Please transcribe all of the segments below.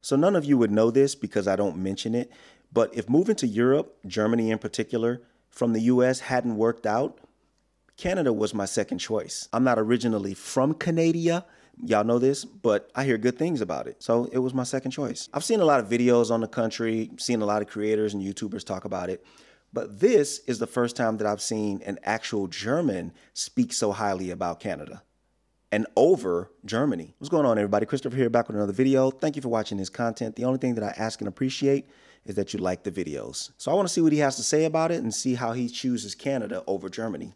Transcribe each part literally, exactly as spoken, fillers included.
So none of you would know this because I don't mention it, but if moving to Europe, Germany in particular, from the U S hadn't worked out, Canada was my second choice. I'm not originally from Canada, y'all know this, but I hear good things about it. So it was my second choice. I've seen a lot of videos on the country, seen a lot of creators and YouTubers talk about it, but this is the first time that I've seen an actual German speak so highly about Canada and over Germany. What's going on, everybody? Christopher here, back with another video. Thank you for watching this content. The only thing that I ask and appreciate is that you like the videos. So I want to see what he has to say about it and see how he chooses Canada over Germany.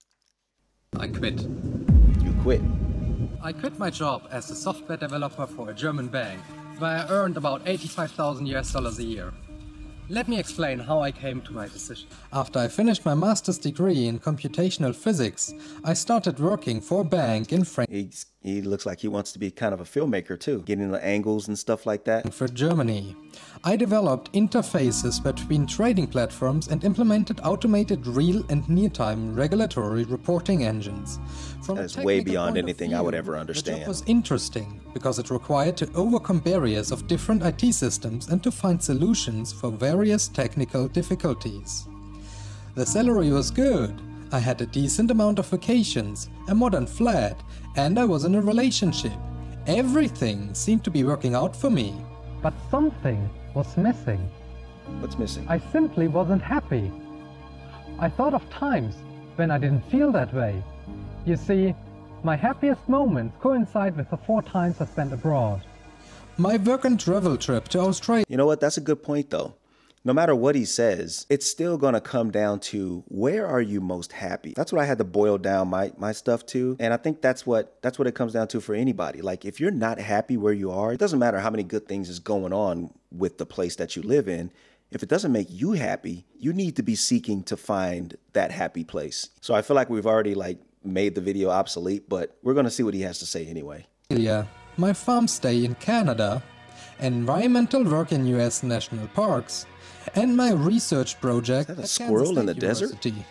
I quit. You quit. I quit my job as a software developer for a German bank, where I earned about eighty-five thousand U S dollars a year. Let me explain how I came to my decision. After I finished my master's degree in computational physics, I started working for a bank in Frankfurt. He looks like he wants to be kind of a filmmaker too, getting the angles and stuff like that. For Germany. I developed interfaces between trading platforms and implemented automated real and near-time regulatory reporting engines. From That is way beyond anything view, I would ever understand. The job was interesting because it required to overcome barriers of different I T systems and to find solutions for various technical difficulties. The salary was good. I had a decent amount of vacations, a modern flat, and I was in a relationship. Everything seemed to be working out for me. But something was missing. What's missing? I simply wasn't happy. I thought of times when I didn't feel that way. You see, my happiest moments coincide with the four times I spent abroad. My work and travel trip to Australia. You know what? That's a good point though. No matter what he says, it's still going to come down to where are you most happy? That's what I had to boil down my, my stuff to. And I think that's what that's what it comes down to for anybody. Like if you're not happy where you are, it doesn't matter how many good things is going on with the place that you live in. If it doesn't make you happy, you need to be seeking to find that happy place. So I feel like we've already like made the video obsolete, but we're going to see what he has to say anyway. Yeah, my farm stay in Canada, environmental work in U S national parks, and my research project Is that a at squirrel in the University. desert?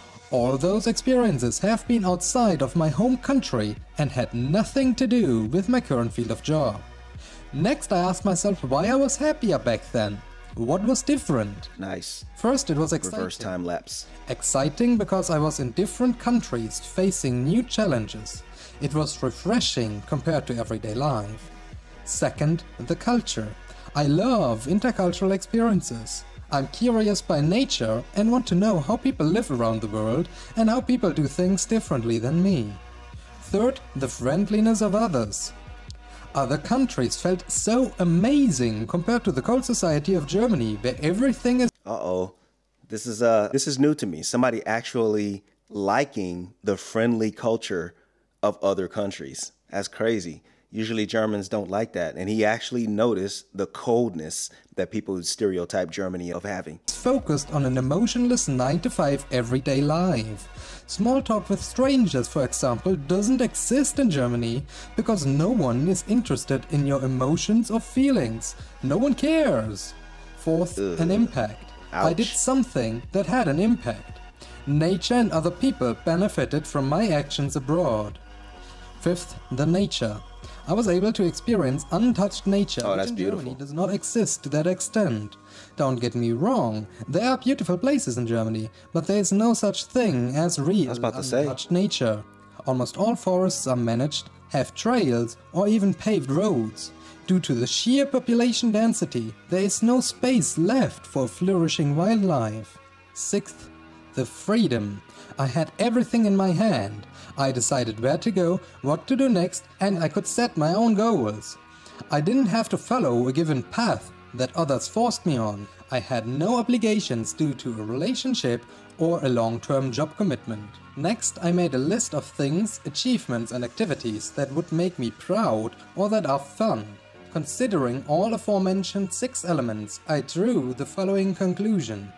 All those experiences have been outside of my home country and had nothing to do with my current field of job. Next, I asked myself why I was happier back then. What was different? Nice. First, it was exciting. Reverse time lapse. Exciting because I was in different countries facing new challenges. It was refreshing compared to everyday life. Second, the culture. I love intercultural experiences. I'm curious by nature and want to know how people live around the world and how people do things differently than me. Third, the friendliness of others. Other countries felt so amazing compared to the cold society of Germany, where everything is... Uh-oh. This is uh this is new to me. Somebody actually liking the friendly culture of other countries. That's crazy. Usually Germans don't like that. And he actually noticed the coldness that people stereotype Germany of having. Focused on an emotionless nine to five everyday life. Small talk with strangers, for example, doesn't exist in Germany because no one is interested in your emotions or feelings. No one cares. Fourth, Ugh. an impact. Ouch. I did something that had an impact. Nature and other people benefited from my actions abroad. Fifth, the nature. I was able to experience untouched nature, oh, which that's in beautiful. Germany does not exist to that extent. Don't get me wrong, there are beautiful places in Germany, but there is no such thing as real I was about to say. untouched nature. Almost all forests are managed, have trails, or even paved roads. Due to the sheer population density, there is no space left for flourishing wildlife. Sixth, the freedom. I had everything in my hand. I decided where to go, what to do next, and I could set my own goals. I didn't have to follow a given path that others forced me on. I had no obligations due to a relationship or a long-term job commitment. Next, I made a list of things, achievements and activities that would make me proud or that are fun. Considering all aforementioned six elements, I drew the following conclusion.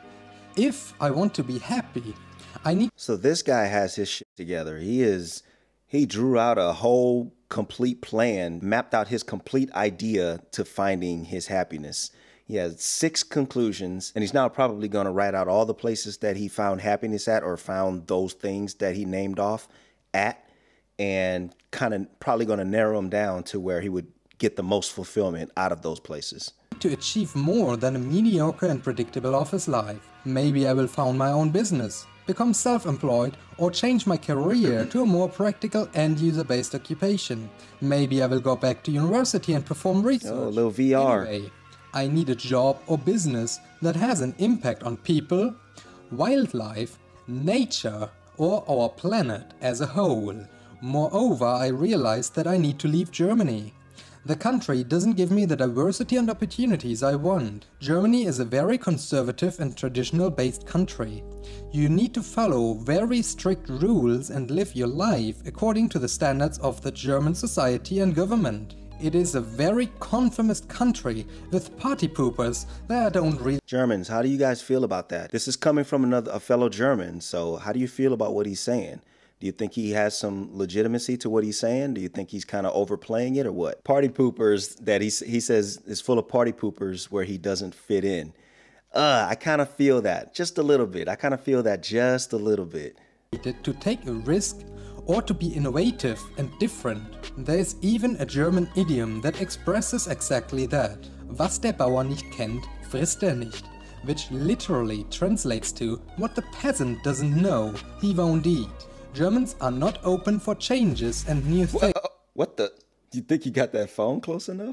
If I want to be happy, I need... So this guy has his shit together. He is, he drew out a whole complete plan, mapped out his complete idea to finding his happiness. He has six conclusions, and he's now probably going to write out all the places that he found happiness at or found those things that he named off at, and kind of probably going to narrow them down to where he would get the most fulfillment out of those places. To achieve more than a mediocre and predictable office life. Maybe I will found my own business, become self-employed, or change my career to a more practical end-user-based occupation. Maybe I will go back to university and perform research. Oh, a little V R. Anyway, I need a job or business that has an impact on people, wildlife, nature, or our planet as a whole. Moreover, I realized that I need to leave Germany. The country doesn't give me the diversity and opportunities I want. Germany is a very conservative and traditional-based country. You need to follow very strict rules and live your life according to the standards of the German society and government. It is a very conformist country with party poopers that I don't really... Germans, how do you guys feel about that? This is coming from another a fellow German, so how do you feel about what he's saying? Do you think he has some legitimacy to what he's saying? Do you think he's kind of overplaying it or what? Party poopers that he, he says is full of party poopers where he doesn't fit in. Uh, I kind of feel that just a little bit. I kind of feel that just a little bit. To take a risk or to be innovative and different. There is even a German idiom that expresses exactly that. Was der Bauer nicht kennt, frisst er nicht. Which literally translates to, what the peasant doesn't know, he won't eat. Germans are not open for changes and new things. What the? Do you think you got that phone close enough?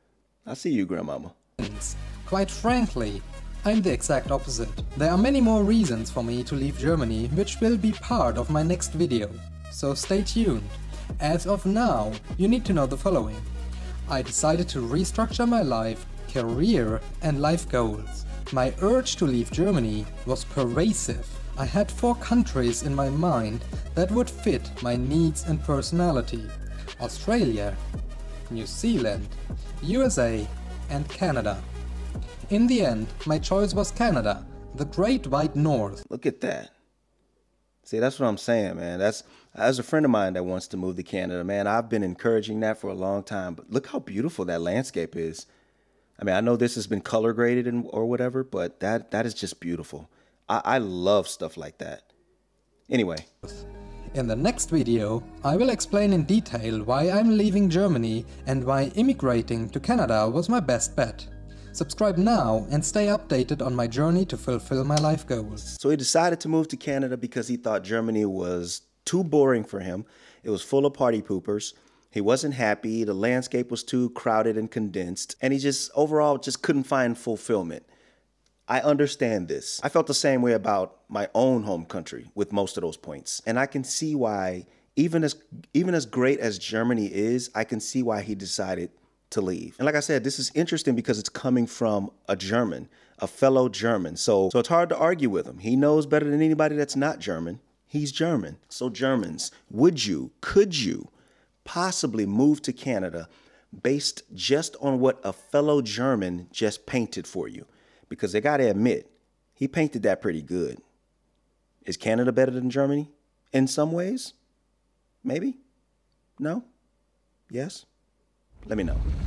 I see you, Grandmama. Quite frankly, I'm the exact opposite. There are many more reasons for me to leave Germany, which will be part of my next video. So stay tuned. As of now, you need to know the following. I decided to restructure my life, career and life goals. My urge to leave Germany was pervasive. I had four countries in my mind that would fit my needs and personality. Australia, New Zealand, U S A and Canada. In the end, my choice was Canada, the Great White North. Look at that. See, that's what I'm saying, man. That's as a friend of mine that wants to move to Canada, man. I've been encouraging that for a long time. But look how beautiful that landscape is. I mean, I know this has been color graded and or whatever, but that that is just beautiful. I, I love stuff like that. Anyway. In the next video, I will explain in detail why I'm leaving Germany and why immigrating to Canada was my best bet. Subscribe now and stay updated on my journey to fulfill my life goals. So he decided to move to Canada because he thought Germany was too boring for him. It was full of party poopers. He wasn't happy. The landscape was too crowded and condensed. And he just overall just couldn't find fulfillment. I understand this. I felt the same way about my own home country with most of those points. And I can see why, even as even as great as Germany is, I can see why he decided to leave. And like I said, this is interesting because it's coming from a German, a fellow German. So, so it's hard to argue with him. He knows better than anybody that's not German. He's German. So Germans, would you, could you possibly move to Canada based just on what a fellow German just painted for you? Because they got to admit, he painted that pretty good. Is Canada better than Germany? In some ways? Maybe? No? Yes? Let me know.